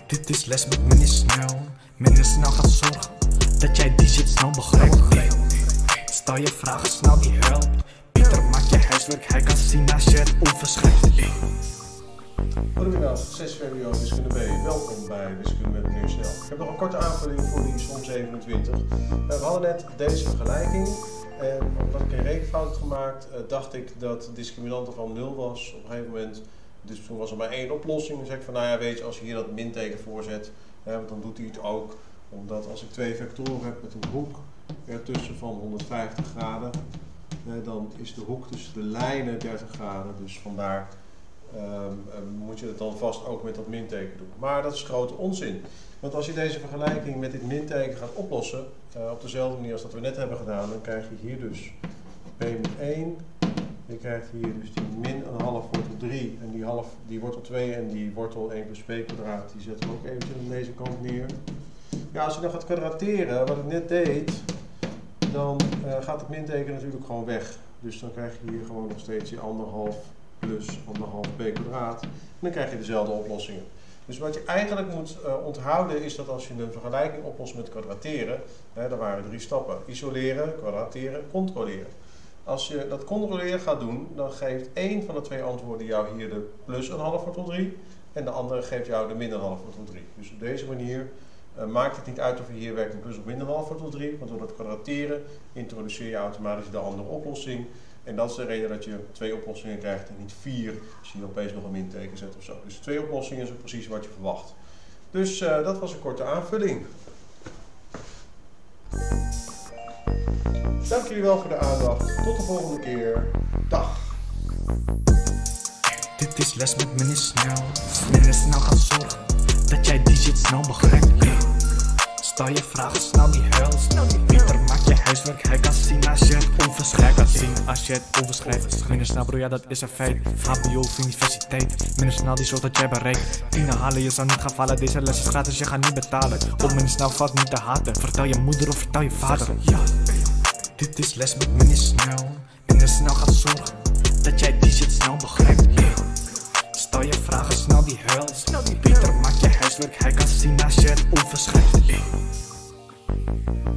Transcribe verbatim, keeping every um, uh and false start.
Dit is les met meneer Snel. Meneer Snel gaat zorgen dat jij die shit snel begrijpt. Stel je vragen snel, die helpt. Pieter maakt je huiswerk, hij kan zien als je het overschrijft. Goedemiddag, zes februari wiskunde B. Welkom bij Wiskunde met meneer Snel. Ik heb nog een korte aanvulling voor die som zevenentwintig. We hadden net deze vergelijking. En omdat ik een rekenfout had gemaakt, dacht ik dat de discriminante van nul was op een gegeven moment. Dus toen was er maar één oplossing. Dan zeg ik van, nou ja, weet je, als je hier dat minteken voorzet, hè, want dan doet hij het ook. Omdat als ik twee vectoren heb met een hoek ertussen van honderdvijftig graden, hè, dan is de hoek tussen de lijnen dertig graden. Dus vandaar um, moet je het dan vast ook met dat minteken doen. Maar dat is grote onzin. Want als je deze vergelijking met dit minteken gaat oplossen, uh, op dezelfde manier als dat we net hebben gedaan, dan krijg je hier dus p min één. Je krijgt hier dus die min een half wortel drie en die half, die wortel twee en die wortel één plus p kwadraat, die zetten we ook eventjes aan deze kant neer. Ja, als je dan gaat kwadrateren, wat ik net deed, dan uh, gaat het minteken natuurlijk gewoon weg. Dus dan krijg je hier gewoon nog steeds die anderhalf plus anderhalf p kwadraat. En dan krijg je dezelfde oplossingen. Dus wat je eigenlijk moet uh, onthouden is dat als je een vergelijking oplost met kwadrateren, hè, er waren drie stappen. Isoleren, kwadrateren, controleren. Als je dat controleren gaat doen, dan geeft één van de twee antwoorden jou hier de plus een half wortel drie en de andere geeft jou de min een half wortel drie. Dus op deze manier uh, maakt het niet uit of je hier werkt een plus of min een half wortel drie, want door dat kwadrateren introduceer je automatisch de andere oplossing. En dat is de reden dat je twee oplossingen krijgt en niet vier als je opeens nog een minteken zet of zo. Dus twee oplossingen is ook precies wat je verwacht. Dus uh, dat was een korte aanvulling. Dank jullie wel voor de aandacht. Tot de volgende keer. Dag. Dit is les met meneer Snel. Meneer Snel gaat zorgen dat jij die shit snel begrijpt. Stel je vragen snel, die helpt. Pieter maakt je huiswerk, hij kan zien als je het overschrijft. Hij kan zien als je het overschrijft. Meneer Snel bro, ja dat is een feit. H B O of universiteit. Meneer Snel die zorgt dat jij bereikt. Tien halen, je zou niet gaan vallen. Deze les is gratis, je gaat niet betalen. Op meneer Snel valt niet te haten. Vertel je moeder of vertel je vader. Ja. Dit is les met meneer Snel. Meneer Snel gaat zorgen dat jij die shit snel begrijpt. Stel je vragen snel, die helpt. Pieter maakt je huiswerk, hij kan zien als je het overschrijft.